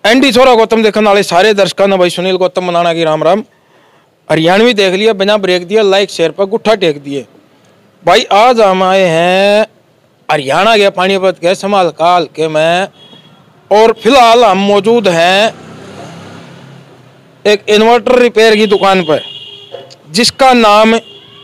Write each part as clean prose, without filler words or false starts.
ND छोरा गौतम देखने वाले सारे दर्शकों ने भाई सुनील गौतम मनाना की राम राम। हरियाणवी देख लिया, बिना ब्रेक दिया, लाइक शेयर पर गुट्ठा टेक दिए। भाई आज हम आए हैं हरियाणा के पानीपत के समाल काल के में, और फिलहाल हम मौजूद हैं एक इन्वर्टर रिपेयर की दुकान पर जिसका नाम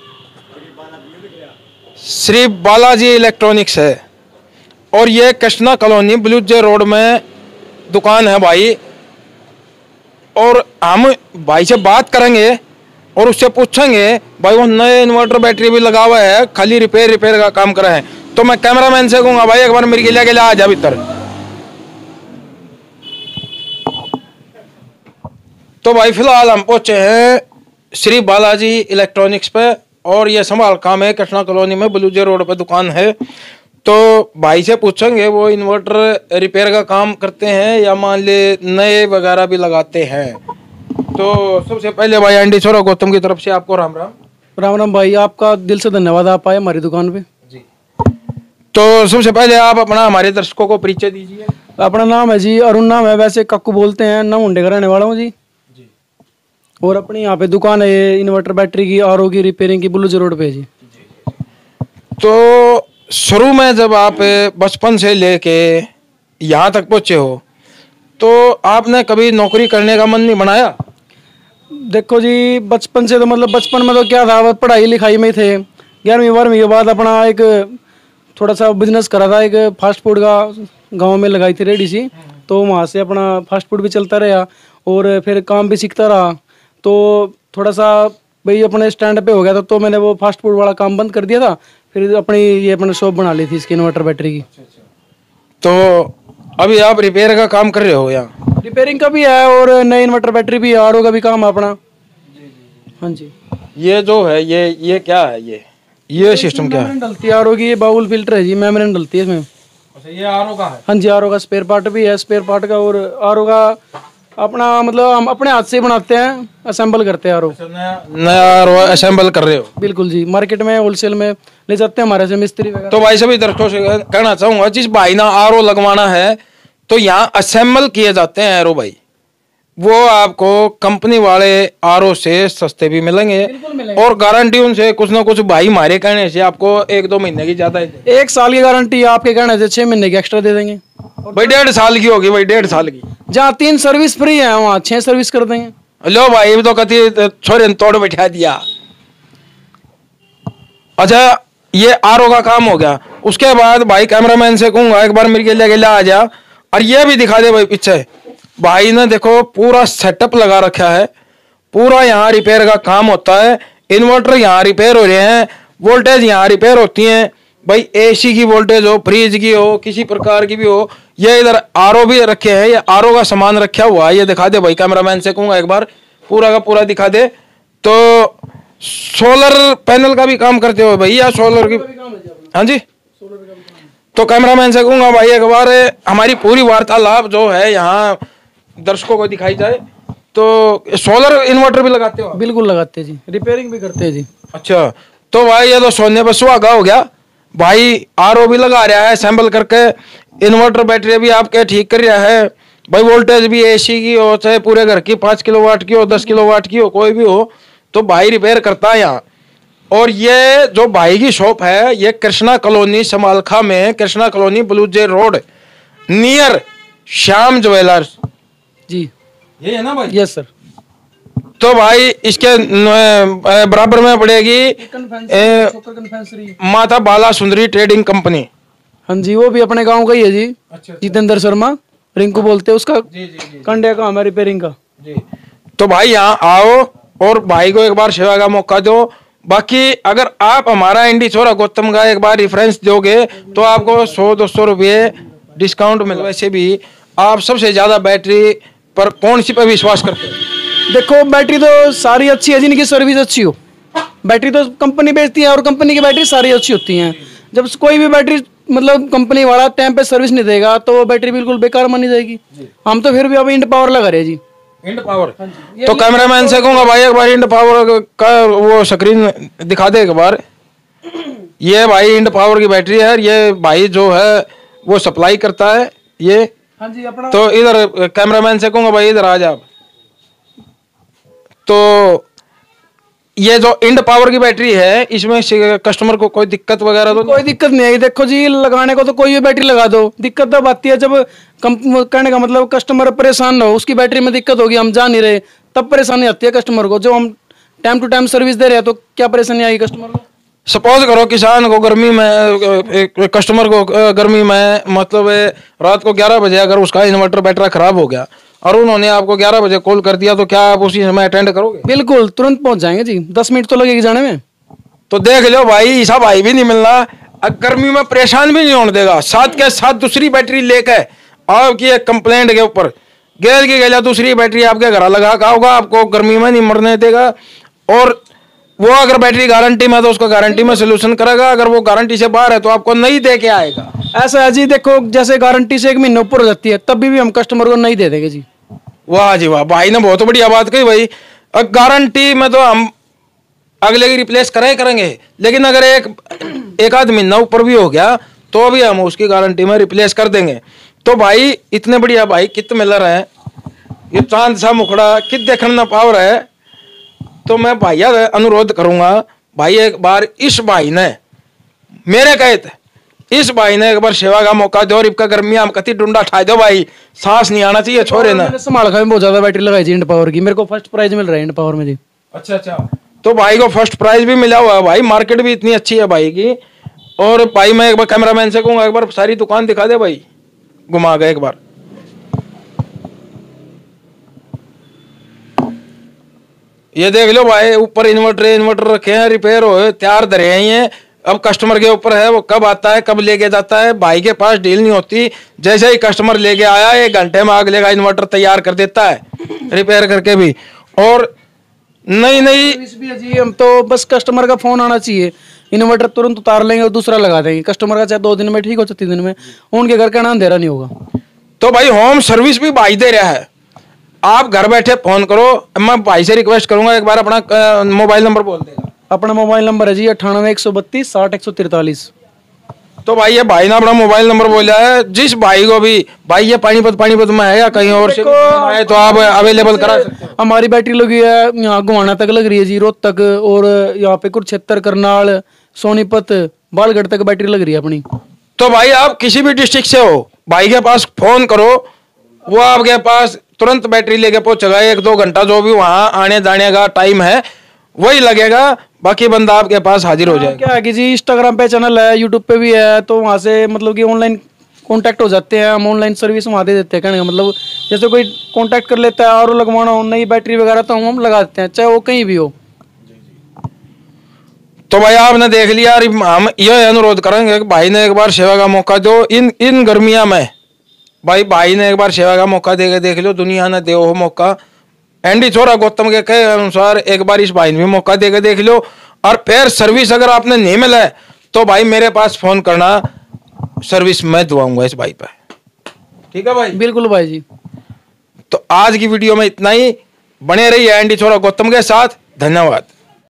श्री बालाजी इलेक्ट्रॉनिक्स है, और ये कृष्णा कॉलोनी ब्लूजे रोड में दुकान है भाई। और हम भाई से बात करेंगे और उससे पूछेंगे भाई वो नए इन्वर्टर बैटरी भी लगा हुआ है, खाली रिपेयर का काम कर रहे हैं। तो मैं कैमरामैन से कहूँगा भाई एक बार मेरे के लिए आ जा भीतर। तो भाई फिलहाल हम पहुंचे हैं श्री बालाजी इलेक्ट्रॉनिक्स पे, और ये संभाल काम है कृष्णा कॉलोनी में ब्लूजे रोड पे दुकान है। तो भाई से पूछेंगे वो इन्वर्टर रिपेयर का काम करते हैं या मान ले नए वगैरह भी लगाते हैं। तो सबसे पहले भाई एनडी छोरा गौतम की तरफ से आपको राम राम। राम राम भाई, आपका दिल से धन्यवाद, आप आए हमारी दुकान पे जी। तो सबसे पहले आप अपना हमारे दर्शकों को परिचय दीजिए। अपना नाम है जी अरुण, नाम है, वैसे कक्कू बोलते हैं, ना मुंडे का रहने वाला हूँ जी। और अपनी यहाँ पे दुकान है ये इन्वर्टर बैटरी की, आरओ की रिपेयरिंग की, ब्लूजे रोड पे जी। तो शुरू में जब आप बचपन से लेके यहाँ तक पहुँचे हो तो आपने कभी नौकरी करने का मन नहीं बनाया? देखो जी, बचपन से तो मतलब बचपन में तो क्या था, पढ़ाई लिखाई में थे। 11वीं 12वीं के बाद अपना एक थोड़ा सा बिजनेस करा था, एक फास्ट फूड का, गांव में लगाई थी रेडी सी। तो वहाँ से अपना फास्ट फूड भी चलता रहा और फिर काम भी सीखता रहा। तो थोड़ा सा भाई अपने स्टैंड पे हो गया था, तो मैंने वो फास्ट फूड वाला काम बंद कर दिया था। फिर अपनी शॉप बना ली थी इसकी इन्वर्टर बैटरी की। तो अभी आप रिपेयर का काम कर रहे हो? यहाँ रिपेयरिंग का भी है और नई इन्वर्टर बैटरी भी है, आरओ का भी काम है अपना। हाँ जी। ये जो है ये क्या है? ये सिस्टम क्या है? डलती है आरओ की, ये बाउल फिल्टर है जी, मेम्ब्रेन डलती है इसमें। अच्छा, ये आरओ का है? हाँ जी, आरओ का स्पेयर पार्ट भी है, स्पेयर पार्ट का। और आरओ का अपना मतलब हम अपने हाथ से बनाते हैं, असेंबल करते हैं आरओ। नया आरओ असेंबल कर रहे हो? बिल्कुल जी, मार्केट में होलसेल में ले जाते हैं हमारे से मिस्त्री वगैरह। तो भाई सभी दर्शकों से कहना चाहूंगा, जिस भाई ना आरओ लगवाना है तो यहाँ असेंबल किए जाते हैं आरओ भाई, वो आपको कंपनी वाले आरओ से सस्ते भी मिलेंगे और गारंटी उनसे कुछ ना कुछ भाई हमारे कहने से आपको 1-2 महीने की ज्यादा, 1 साल की गारंटी आपके कहने से 6 महीने की एक्स्ट्रा दे देंगे भाई। 1.5 साल की होगी भाई, 1.5 साल की। जहाँ 3 सर्विस फ्री है वहाँ 6 सर्विस कर देंगे। लो भाई तो कति छोरे ने तोड़ बैठा दिया। अच्छा, ये आरओ का काम हो गया। उसके बाद भाई कैमरामैन से कहूंगा एक बार मेरे लिए आ जा और ये भी दिखा दे भाई पीछे। भाई ने देखो पूरा सेटअप लगा रखा है, पूरा यहाँ रिपेयर का काम होता है। इन्वर्टर यहाँ रिपेयर हो रहे हैं, वोल्टेज यहाँ रिपेयर होती है भाई। एसी की वोल्टेज हो, फ्रिज की हो, किसी प्रकार की भी हो। ये इधर आरओ भी रखे हैं, ये आरओ का सामान रखा हुआ है, ये दिखा दे भाई। कैमरामैन से कहूंगा एक बार पूरा का पूरा दिखा दे। तो सोलर पैनल का भी काम करते हो भाई या सोलर की? हाँ जी। तो कैमरामैन से कहूंगा भाई एक बार हमारी पूरी वार्तालाप जो है यहाँ दर्शकों को दिखाई जाए। तो सोलर इन्वर्टर भी लगाते हो? बिल्कुल लगाते हैं जी, रिपेयरिंग भी करते हैं जी। अच्छा, तो भाई ये तो सोने पर सुहागा हो गया भाई। आरओ भी लगा रहा है असेंबल करके, इन्वर्टर बैटरी भी आपके ठीक कर रहा है भाई। वोल्टेज भी एसी की हो, चाहे पूरे घर की 5 किलोवाट की हो, 10 किलोवाट की हो, कोई भी हो, तो भाई रिपेयर करता है यहाँ। और ये जो भाई की शॉप है ये कृष्णा कॉलोनी समालखा में, Krishna colony Bluejay road near Shyam jewellers ji, ये है ना भाई? Yes sir. तो भाई इसके बराबर में पड़ेगी माता बाला सुंदरी ट्रेडिंग कंपनी। हाँ जी, वो भी अपने गांव का ही है जी। अच्छा। जितेंद्र शर्मा, रिंकू बोलते हैं उसका। जी जी। कंडे का हमारा रिपेयरिंग का जी। तो भाई यहाँ आओ और भाई को एक बार सेवा का मौका दो। बाकी अगर आप हमारा एनडी छोरा गौतम का एक बार रेफरेंस दोगे तो आपको 100-200 रुपये डिस्काउंट मिले। वैसे भी आप सबसे ज्यादा बैटरी पर कौन सी पर विश्वास करते हैं? देखो, बैटरी तो सारी अच्छी है जिनकी सर्विस अच्छी हो। बैटरी तो कंपनी बेचती है और कंपनी की बैटरी सारी अच्छी होती हैं। जब कोई भी बैटरी मतलब कंपनी वाला टाइम पे सर्विस नहीं देगा तो वो बैटरी बिल्कुल बेकार मानी जाएगी। हम तो फिर भी अभी इंड पावर लगा रहे हैं जी। इंड पावर? तो कैमरामैन से कहूंगा भाई एक बार इंड पावर का वो स्क्रीन दिखा दे एक बार। ये भाई इंड पावर की बैटरी है, ये भाई जो है वो सप्लाई करता है। ये हाँ जी अपना। तो इधर कैमरामैन से कहूंगा भाई इधर आ जा आप। तो ये जो इंड पावर की बैटरी है इसमें कस्टमर को कोई दिक्कत वगैरह तो कोई दिक्कत नहीं आई। देखो जी लगाने को तो कोई भी बैटरी लगा दो, दिक्कत तब आती है जब कहने का मतलब कस्टमर परेशान ना हो, उसकी बैटरी में दिक्कत होगी हम जा नहीं रहे तब परेशानी आती है कस्टमर को। जो हम टाइम टू टाइम सर्विस दे रहे हैं तो क्या परेशानी आएगी कस्टमर को। सपोज करो किसान को गर्मी में, कस्टमर को गर्मी में मतलब रात को 11 बजे अगर उसका इन्वर्टर बैटरी खराब हो गया और उन्होंने आपको 11 बजे कॉल कर दिया तो क्या आप उसी समय अटेंड करोगे? बिल्कुल तुरंत पहुंच जाएंगे जी, 10 मिनट तो लगेगी जाने में। तो देख लो भाई, ऐसा भाई भी नहीं मिलना गर्मी में परेशान भी नहीं होने देगा। साथ के साथ दूसरी बैटरी लेके आपकी एक कंप्लेंट के ऊपर गैर की गैला दूसरी बैटरी आपके घर लगा का होगा, आपको गर्मी में नहीं मरने देगा। और वो अगर बैटरी गारंटी में तो उसका गारंटी में सोल्यूशन करेगा, अगर वो गारंटी से बाहर है तो आपको नहीं दे के आएगा। ऐसा है जी, देखो जैसे गारंटी से 1 महीने ऊपर हो जाती है तब भी हम कस्टमर को नहीं दे देंगे जी। वाह जी वाह, भाई ने बहुत बढ़िया बात कही भाई। गारंटी में तो हम अगले की रिप्लेस करेंगे, लेकिन अगर एक आध महीना ऊपर भी हो गया तो भी हम उसकी गारंटी में रिप्लेस कर देंगे। तो भाई इतने बढ़िया भाई कित मिल रहे हैं, ये चांद सा मुखड़ा कित देखने ना पावर है। तो मैं भैया अनुरोध करूंगा भाई, एक बार इस भाई ने मेरे कहते इस भाई ने एक बार सेवा का मौका दो और इनका गर्मी हम कति डूंडा ठा दो भाई, सांस नहीं आना चाहिए छोरे ना। संभाल में बहुत ज्यादा बैटरी लगाई जी इंड पावर की, मेरे को फर्स्ट प्राइज मिल रहा है इंड पावर में जी। अच्छा अच्छा, तो भाई को फर्स्ट प्राइज भी मिला हुआ है भाई, मार्केट भी इतनी अच्छी है भाई की। और भाई मैं एक बार कैमरामैन से कहूंगा एक बार सारी दुकान दिखा दे भाई, घुमा गए एक बार। ये देख लो भाई, ऊपर इन्वर्टर रखे हैं, रिपेयर हो तैयार धरे हैं ये। अब कस्टमर के ऊपर है वो कब आता है कब लेके जाता है, भाई के पास डील नहीं होती। जैसे ही कस्टमर लेके आया 1 घंटे में अगले का इन्वर्टर तैयार कर देता है रिपेयर करके भी। और नहीं भी है जी, हम तो बस कस्टमर का फोन आना चाहिए, इन्वर्टर तुरंत उतार लेंगे और दूसरा लगा देंगे। कस्टमर का चाहे 2 दिन में ठीक हो 3 दिन में, उनके घर का ना अंधेरा नहीं होगा। तो भाई होम सर्विस भी भाई दे रहा है, आप घर बैठे फोन करो। मैं भाई से रिक्वेस्ट करूंगा एक बार अपना मोबाइल नंबर बोल देगा। अपना मोबाइल नंबर है जी 98 132 60 143। तो भाई ये भाई ने अपना मोबाइल नंबर बोला है, जिस भाई को भी भाई ये पानीपत में है या कहीं और से आए तो आप अवेलेबल करा सकते हो। हमारी बैटरी लगी है यहाँ गुवाना तक लग रही है जी, रोहतक और यहाँ पे कुरुक्षेत्र, करनाल, सोनीपत, बालगढ़ तक बैटरी लग रही है अपनी। तो भाई आप किसी भी डिस्ट्रिक्ट से हो, भाई के पास फोन करो, वो आपके पास तुरंत बैटरी लेके पहुंचेगा। 1-2 घंटा जो भी वहां आने जाने का टाइम है वही लगेगा, बाकी बंदा आपके पास हाजिर हो जाएगा। क्या है कि जी इंस्टाग्राम पे चैनल है, यूट्यूब पे भी है, तो वहाँ से मतलब कि ऑनलाइन कांटेक्ट हो जाते हैं, हम ऑनलाइन सर्विस वहाँ दे देते हैं। कहने का मतलब जैसे कोई कांटेक्ट कर लेता है और लगवाना हो नई बैटरी वगैरह तो हम लगा देते हैं, चाहे वो कहीं भी हो। तो भाई आपने देख लिया, हम यह अनुरोध करेंगे कि भाई ने एक बार सेवा का मौका दो इन गर्मिया में। भाई ने एक बार सेवा का मौका देख लो, दुनिया ने दे हो मौका। एंडी छोरा गौतम के कहे अनुसार एक बार इस भाई ने भी मौका देख लो। और फिर सर्विस अगर आपने नहीं मिला है तो भाई मेरे पास फोन करना, सर्विस मैं दुआऊंगा इस भाई पे। ठीक है भाई? बिल्कुल भाई जी। तो आज की वीडियो में इतना ही, बने रहिए एंडी छोरा गौतम के साथ। धन्यवाद।